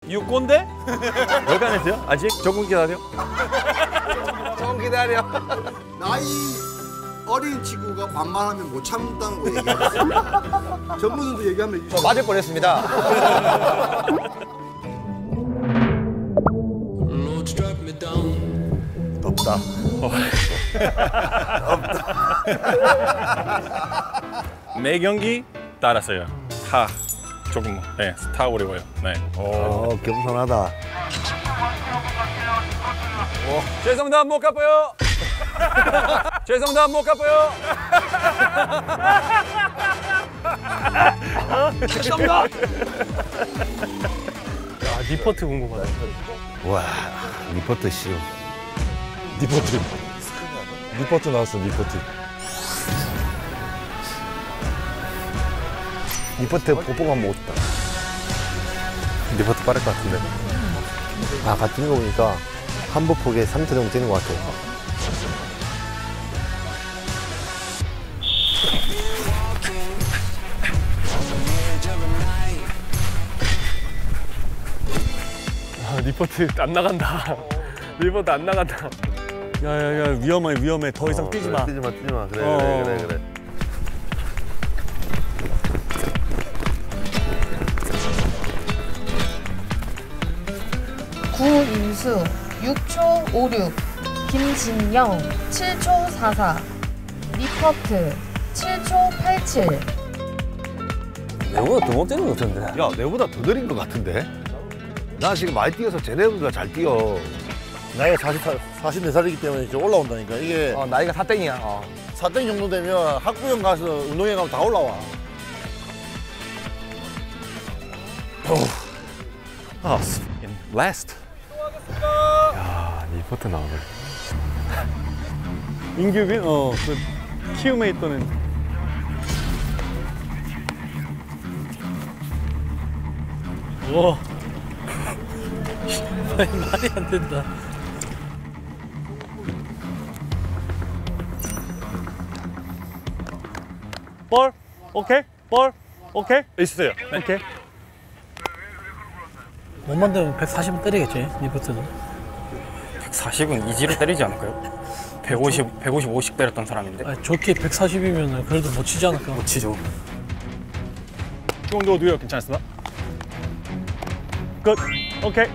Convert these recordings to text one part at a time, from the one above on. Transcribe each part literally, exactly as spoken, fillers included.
육고인데? 왜 가냈어요? 아직? 조금 기다려. 조금 기다려. 나이 어린 친구가 반말하면 못 참는다는 거 얘기하셨어요. 전문은도 얘기하면 해주세요. 저 맞을 뻔했습니다. 덥다. 매 경기 따랐어요. 타 조금 네, 타 어려워요. 네. 어, 겸손하다. 어, 죄송합니다, 못 갚아요. 죄송합니다, 못 갚아요. 죄송합니다. 아, 리포트 궁금하다. 와, 리포트 씨. 리포트. 리포트 나왔어, 리포트. 리포트 뽀뽀가 먹고 싶다. 리포트 빠를 것 같은데. 아, 같은 거 보니까 한부 폭에 삼 초 정도 되는 것 같아요. 아, 리포트 안 나간다. 리포트 안 나간다. 야야야 위험해 위험해. 더 이상 어, 뛰지 그래, 마. 뛰지 마, 뛰지 마. 그래, 어. 그래, 그래, 그래. 구인수 육 초 오육, 김진영 칠 초 사사, 리퍼트 칠 초 팔칠. 내보다 더 못 뛰는 것 같은데. 야, 내보다 더 느린 것 같은데? 나 지금 많이 뛰어서 쟤네보다 잘 뛰어. 나이가 사십네 살이기 때문에 이제 올라온다니까. 이게 어, 나이가 사땡이야. 어. 사땡 정도 되면 학부형 가서 운동회 가면 다 올라와. 아, last. 야, 리포트 나오네. 인규빈 어그 키움에 있던 와 말이 안 된다. 볼 오케이 볼 오케이 있으세요. 네. 오케이. 못 만들면 백사십은 때리겠지, 리포트는. 백사십은 이지로 때리지 않을까요? 백오십, 백오십오씩 때렸던 사람인데. 아니, 좋게 백사십이면 그래도 못 치지 않을까? 못 치죠. 정도 누요 괜찮습니다. 끝 오케이.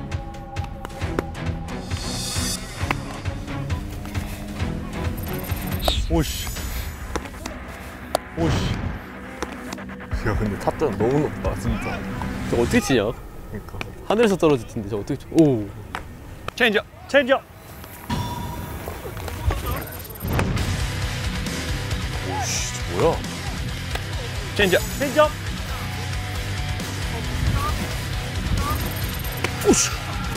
오씨 오씨. 야, 근데 탑단 너무 높다, 진짜. 저 어떻게 치냐? 그러니까. 하늘에서 떨어질 텐데 저 어떻게 쳐? 오. 체인지업 체인지업. 오씨, 저 뭐야? 체인지업 체인지업. 오씨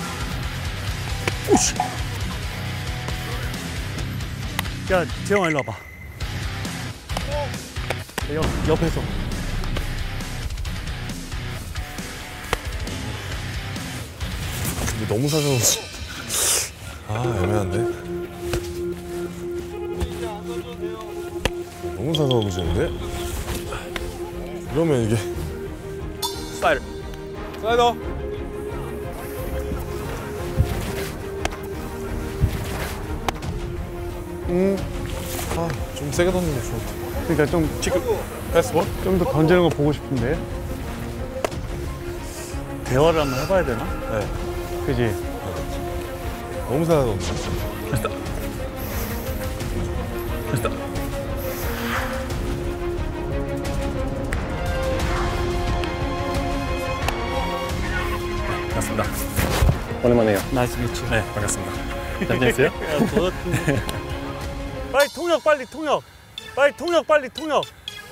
오씨. 야 재영아 일로 와봐. 옆, 옆에서. 근데 너무 사정없이. 아, 애매한데? 너무 사정없이인데? 이러면 이게. 스타일. 슬라이더. 음. 아, 좀 세게 던지는 게 좋을 것 같아. 그러니까 좀 지금 패스볼 좀 더 던지는 거 보고 싶은데 대화를 한번 해봐야 되나? 네. 그지? 너무 사정없이. 됐다. 됐다. 반갑습니다. 오랜만에요. 나이스 미치. 네, 반갑습니다. 잘 지냈어요? 빨리 통역 빨리 통역. 빨리 통역 빨리 통역.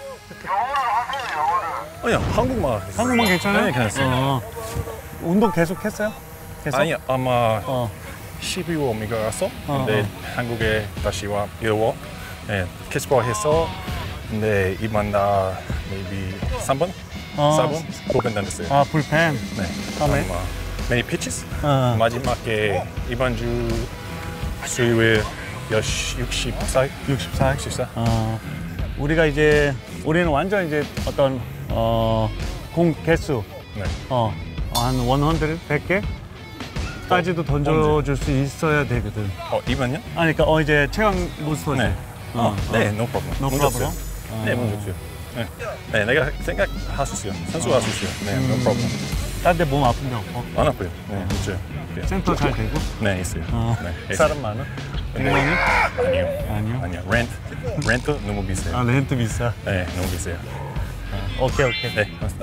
아니요, 한국말. 한국말 괜찮아요? 네, 괜찮습니다. 어. 운동 계속 했어요? 계속? 아니요, 아마 어. 십이월 미가 가서 어, 근데 어. 한국에 다시 와 일월 네, 캐치볼 해서 근데 이번 나 maybe 삼 번? 어. 사 번? 불펜 던졌어요. 아 불펜. 네. 다음에? 아마 many pitches? 어. 마지막에 이번 주 수요일 육십사? 육십사? 육십사? 어. 우리가 이제 우리는 완전 이제 어떤 어, 공 개수 네. 어, 한 백, 백 개? 까지도 던져줄 수 있어야 되거든. 어, 이번요? 아니, 그러니까 어, 이제 최강 몬스터지. 네. 어, 네, 어. no problem. No 문제 problem? 없어요. 네, 문제 없어요. 네. 네, 내가 생각할 수 있어요. 선수가 할 수 있어요. 네, no problem. 딴 데 몸 아픈 데 없고? 안 아파요. 네, 있어요. 네. 센터 잘 되고? 네, 있어요. 어. 네, 있어요. 사람 많아? 네. 아니요. 아니요? 아니요. 렌트. 렌트 너무 비싸요. 아, 렌트 비싸? 네, 너무 비싸요. 오케이, 오케이. 네, 고맙습니다.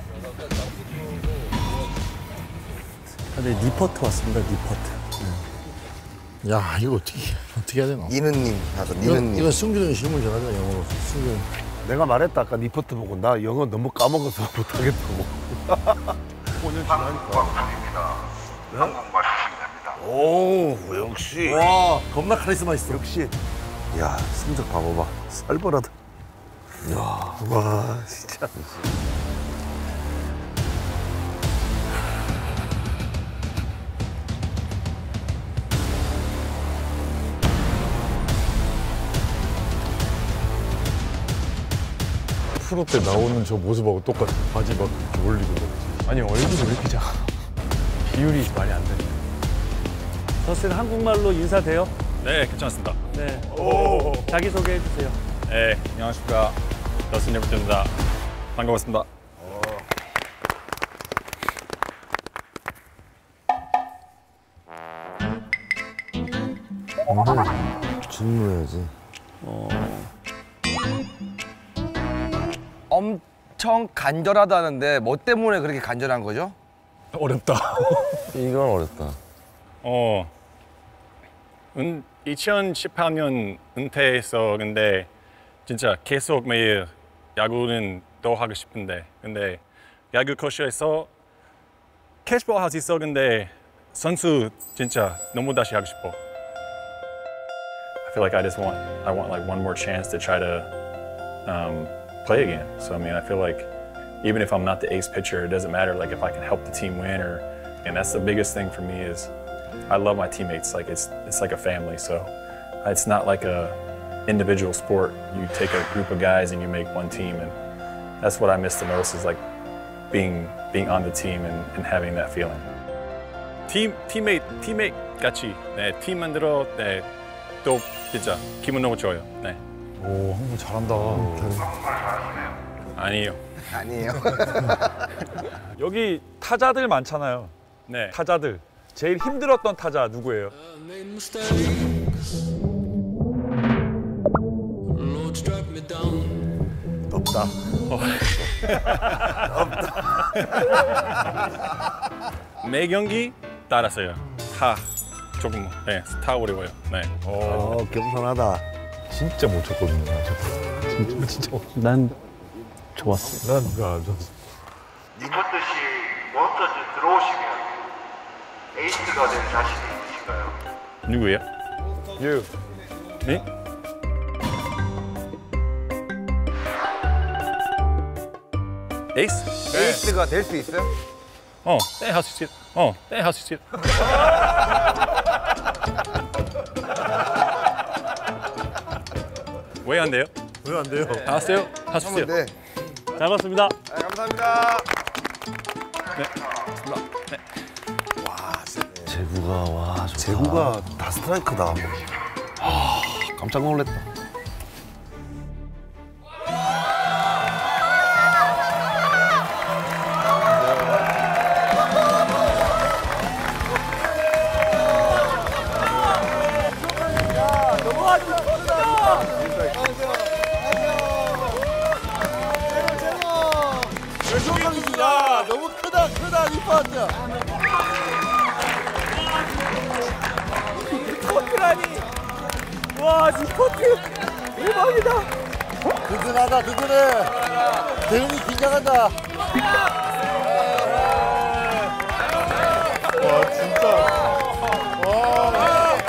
근데 리포트 왔습니다. 리포트. 야, 이거 어떻게 어떻게 해야 되나? 니는님 하고 이건, 니는님. 이건 승균이 질문 전하자 영어로. 승균. 내가 말했다 아까 리포트 보고 나 영어 너무 까먹어서 못하겠다고. 오 년 지나니까. 오, 역시. 와, 겁나 카리스마 있어. 역시. 야, 성적 봐봐봐. 살벌하다. 야, 와, 진짜. 프로 때 나오는 저 모습하고 똑같아. 바지 막 이렇게 올리고 그러지. 아니, 얼굴이 왜 이렇게 작아? 비율이 말이 안 되네. 저스틴 한국말로 인사돼요? 네, 괜찮습니다. 네. 자기소개 해주세요. 네, 안녕하십니까. 더스틴 리버트입니다. 반가웠습니다. 질문해야지. 엄청 간절하다는데 뭐 때문에 그렇게 간절한 거죠? 어렵다. 이건 어렵다. 어, 은, 이천십팔 년 은퇴해서 근데 진짜 계속 매일 야구는 더 하고 싶은데 근데 야구 코스에서 캐치볼 할 수 있어 근데 선수 진짜 너무 다시 하고 싶어. I feel like I just want I want like one more chance to try to um, play again. So I mean I feel like even if I'm not the ace pitcher, it doesn't matter. Like if I can help the team win, or and that's the biggest thing for me is I love my teammates. Like it's it's like a family. So it's not like a individual sport. You take a group of guys and you make one team, and that's what I miss the most is like being being on the team and, and having that feeling. 팀 팀메이트 팀메이트 같이 네, 팀 만들어 네, 또 진짜 기분 너무 좋아요. 네. 오, 한국 잘한다. 아니에요. 아니에요. 여기 타자들 많잖아요. 네. 타자들. 제일 힘들었던 타자 누구예요? 없다. 매 경기 따랐어요. 다 조금 네, 다 어려워요. 네. 어, 겸손하다. 진짜 못 쳤거든요. 진짜 진짜 못. 난 좋았어. 난 그거 안 좋았어. 리포트 씨 몬스터즈 들어오시면 에이스가 될 자신이 있으신가요? 누구예요? 유. 네? 에이스? 에이스가 될 수 있어요? 어, 네, 할 수 있어요. 어, 네, 할 수 있어요. 왜 안 돼요? 왜 안 돼요? 알았어요? 할 수 있어요. 네. 잘 봤습니다. 네, 감사합니다. 네. 제구가 와, 제구가 다 스트라이크다. 아, 깜짝 놀랐다. 야, 너무 크다, 크다, 리포트. 리포트라니. 와, 리포트. 대박이다. 든든하다, 든든해. 대훈이 긴장한다. 와, 진짜. 와.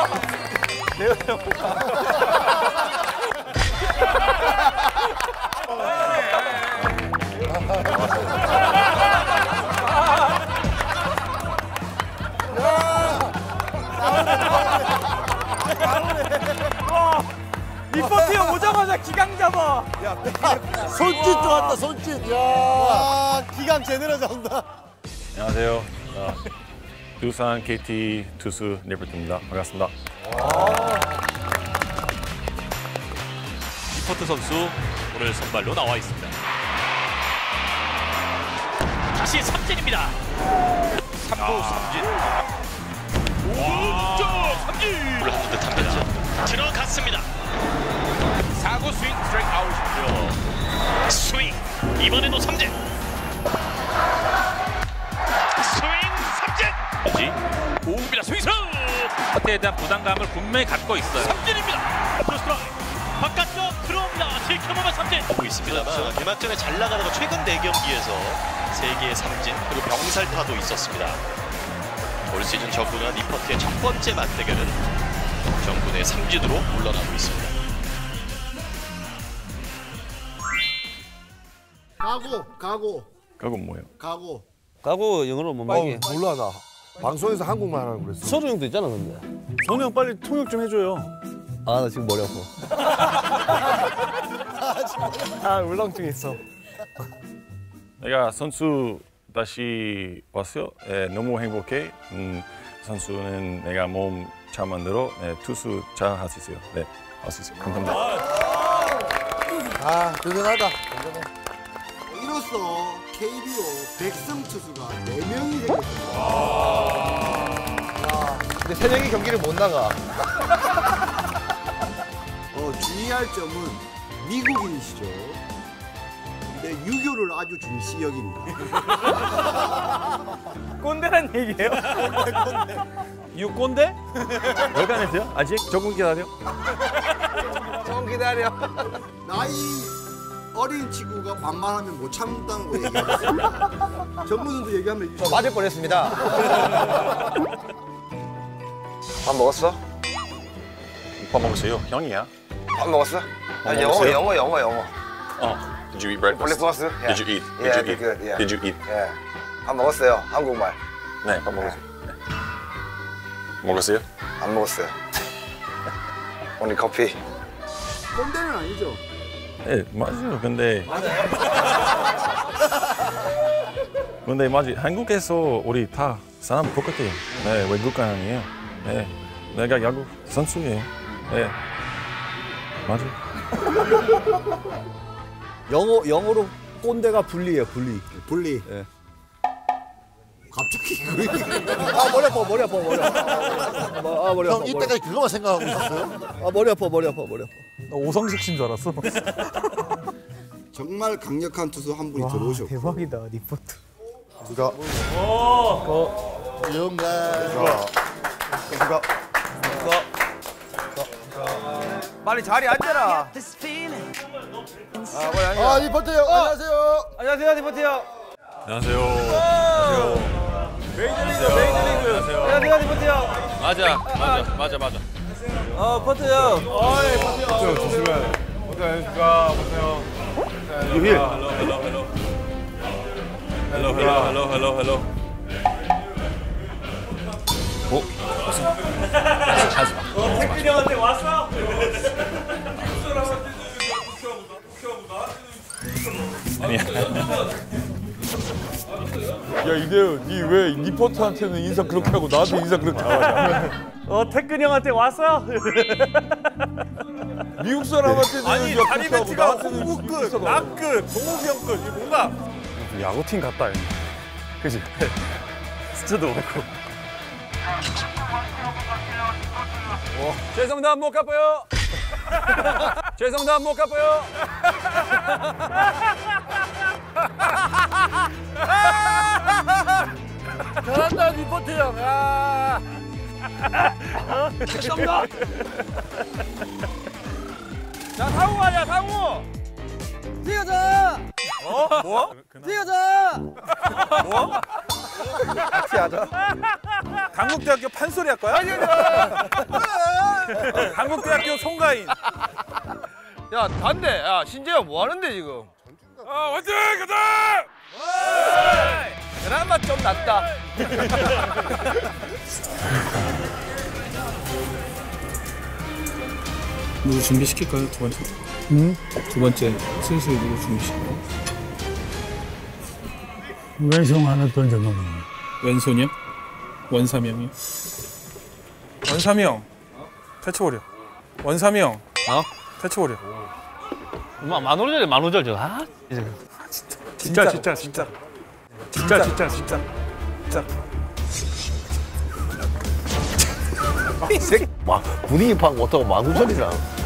리포트 형 오자마자 기강 잡아. 손짓 좋았다, 손짓. 야. 와, 기강 제대로 잡는다. 안녕하세요. 아, 두산 케이티 투수 리포트입니다. 반갑습니다. 리포트 선수 오늘 선발로 나와 있습니다. 다시 삼진입니다. 삼 구 삼진. 오른쪽 삼진. 한 듯 합니다. 들어갔습니다. 사 구 스윙 스트라이크 아웃이죠. 스윙. 이번에도 삼진. 스윙 삼진. 오입니다. 스윙스. 에 대한 부담감을 분명히 갖고 있어요. 삼진입니다. 스트라이크. 바깥쪽 들어옵니다. 지켜보면 삼진. 보고 있습니다만 개막전에 잘 나가다가 최근 네 경기에서 세 개의 삼진 그리고 병살타도 있었습니다. 올 시즌 정군과 니퍼트의 첫 번째 맞대결은 정군의 삼진으로 물러나고 있습니다. 가고 가고 그건 뭐예요? 가고 가고 영어로 뭐 말이야? 어, 몰라 나. 방송에서 한국말 하라고 그랬어. 서류 형도 있잖아 근데. 선우 형 빨리 통역 좀 해줘요. 아 나 지금 머리 아파. 아 울렁증 있어. 내가 선수 다시 왔어요. 예, 너무 행복해. 음, 선수는 내가 몸 잘 만들어 네, 투수 잘 할 수 있어요. 네, 할 수 있어요. 감사합니다. 아 대단하다. 이로써 케이비오 백승 투수가 네 명이 되겠습니다. 근데 세 명이 경기를 못 나가. 어, 주의할 점은 미국인이시죠. 근데 유교를 아주 중시 여깁니다. 꼰대란 얘기예요? 유 꼰대? 왜 가냈어요? 아직? 조금 기다려. 조금 기다려. 나이 어린 친구가 반말하면 못 참는다는 거 얘기하셨습니다. 전문선도 얘기하면 저 맞을 뻔했습니다. 밥 먹었어? 밥 먹었어요. 형이야. 밥 먹었어? 밥 영어 먹었어요? 영어 영어 영어. 어. Did you eat breakfast? breakfast? Yeah. Did you eat? Did Yeah, you eat? good, yeah. Did you eat? 예. 밥 먹었어요. 한국말. 네, 밥 먹었어요. 네. 먹었어요? 안 먹었어요. 오늘 커피. 꼰대는 아니죠? 네, 맞아요. 근데 근데 맞지. 한국에서 우리 다 사람 똑같아요. 네, 외국 아니에요. 네, 내가 야구 선수예요. 네, 맞아. 영어 영어로 꼰대가 분리예요 분리. 분리. 예. 갑자기 아 머리 아파 머리 아파 머리 아파. 아 머리 아파. 형 이때까지 그거만 생각하고 있었어요? 아 머리 아파 머리 아파 머리 아파. 나 오성식 씨인 줄 알았어. 정말 강력한 투수 한 분이 들어오셨고 대박이다 리포트. 누가? 어. 영감. 누가? 빨리 자리 앉아라. 아 빨리 앉아. 아 리포트 형 안녕하세요. 안녕하세요 리포트 형. 안녕하세요. 메이저리그 메이저리그. 안녕하세요 리포트 형. 맞아, 맞아, 맞아, 맞아. 어 포트 형. 어이 포트 형. 조심해. 어디 안녕하십니까 보세요. 유힐. Hello, hello, hello, hello, hello. 오, 왔어. 하지 마. 태균이 형한테 왔어? 아니야. 야 이대요, 니 왜 리포트한테는 인사 그렇게 하고 나한테 인사 그렇게 하냐? 어 태균이 형한테 왔어? 미국 사람한테는 아니 인사 다리 그렇게 하고 벤치가 나한테는 홍구끝, 인사가 나끝, 동욱이 형끝 이거 뭔가 야구팀 같다. 그지? 스트도 그렇고. 죄송합니다 못 갚아요. 죄송합니다 못 갚아요. 잘한다 리포트 형. 아. 죄송합니다. 자 상우 가자 상우. 뛰어자. 어? 뭐? 뛰어자. 뭐? 같이 하자. 강북대학교 판소리 할 거야? 강북대학교 송가인. 야 단대. 야 신재영 뭐 하는데 지금? 아 화이팅 가자. 그나마 좀 낫다. 누구 준비시킬까요? 두 번째? 응? 두 번째 슬슬 누구 준비시킬까요? 외성 하나 던져놓으면 왼손이요? 원삼이 형이요? 원삼이 형 퇴치버려. 원삼이 형 어? 퇴치버려. 만오절에 만오절 저. 아 진짜 진짜 진짜 진짜 진짜 진짜 진짜. 이 새끼 막 분위기 파악 못하고 만우절이라.